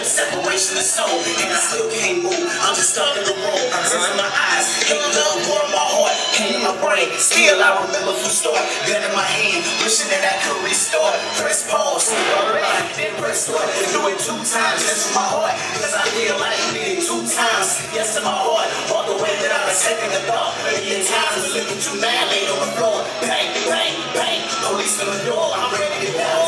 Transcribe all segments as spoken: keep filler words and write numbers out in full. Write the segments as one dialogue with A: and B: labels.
A: separation of soul, and I still can't move. I'm just stuck in the room. Tears in my eyes, hate love, war in my heart, pain in my brain. Still I remember from start, gun in my hand, wishing that I could restart. Press pause, alright, then press start. Do it two times just for my heart, cause I feel like I need it two times. Yes to my heart, all the way that I was taking the thought. Million times was looking too mad, laid on the floor. Bang, bang, bang, police on the door. I'm ready to die.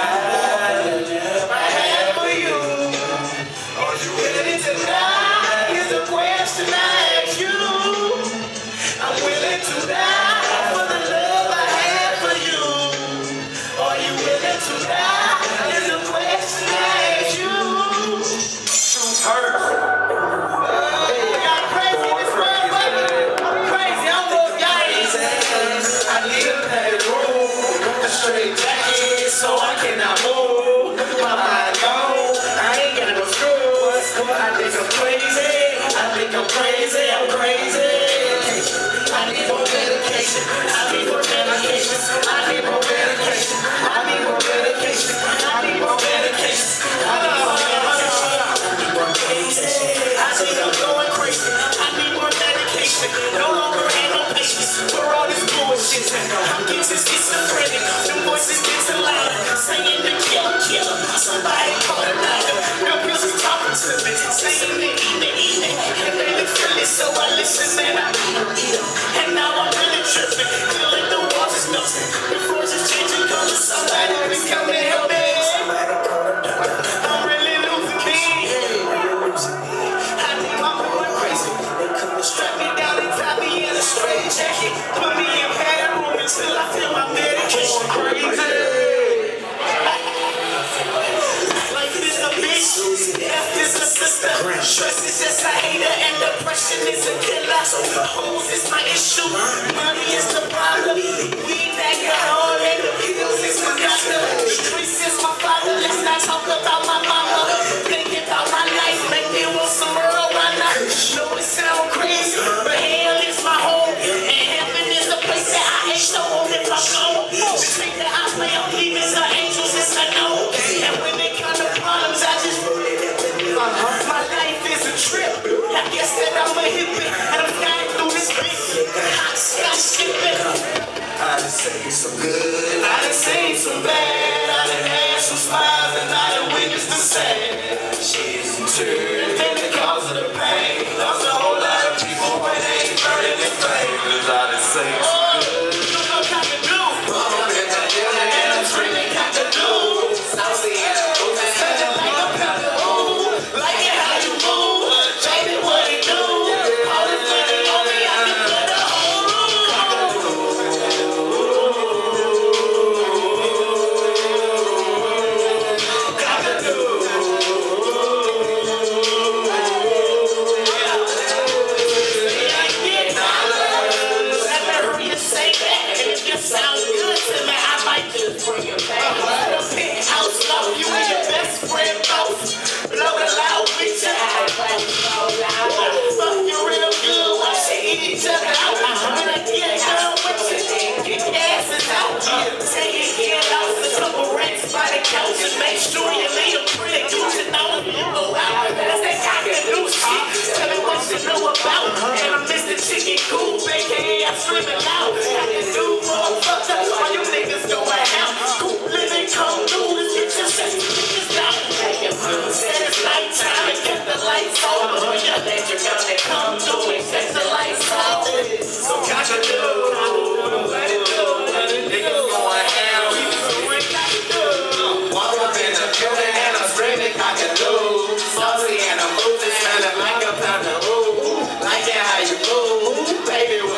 A: Somebody call it louder. Real girls is talking to me, saying they eat, they eat, and they look friendly, so I listen and I eat them, eat them. And now I'm really tripping, feel like the walls is melting. The floors is changing colors. Somebody please come and help me. I'm really losing me. I think I'm going crazy. They come and strap me down and tie me in a straight jacket. Put me in padded room until I feel my medication crazy. Death is a sister, stress is just a hater, and depression is a killer. So hoes is my issue, money is the problem. Weed that got all and the pills is my doctor. Streets is my father, let's not talk about my mama. Think about my life, make me want some marijuana. Know it sound crazy, but hell is my home, and heaven is a place that I ain't so on if I'm gone. The street that I play on demons or angels is a no, and when it comes to problems, I just my life is a trip. I guess that I'm a hippie, and I'm flying through this bitch. Hot scotch skipping. I done seen some good, I done seen some bad, I done had some smiles, and I done witnessed the sad. She's some tears, and the cause of the pain. Lost a whole lot of people when they ain't burning in flames. I done seen some good. You know what I can do. I'm in the building, and I'm screaming cock-a-doodle. I'm seeing the rules, and standing like a pound of ooh. Like it how you move, baby, what it do? All this money on me, I can put the whole room. Cock-a-doodle. Yeah, dollars. Let me hurry and say that. If you sound good to me, I might just bring it back. The penthouse love you and your best friend both. Blow it loud with your eye. Fuck you real good while she eat each other out. When I get down with you, get your asses out. Take it, get out. A couple rats by the couch and make sure you leave a pretty goose and know you go out. That's that cock-a-doodle shit. Tell me what you know about. And I miss the chicken cool, baby. I'm screaming loud. Cock-a-doodle, motherfucker. All you niggas going out. Cool living, come through. Let's get your sex niggas down. Said it's nighttime and kept the lights on. But you let your girl come through and set the lights off. So cock-a-doodle, let it do. Niggas going ham. Walk up in the building and I'm screaming cock-a-doodle. Saucy and I'm moving, smelling like a pound of ooh. Like it how you move, baby.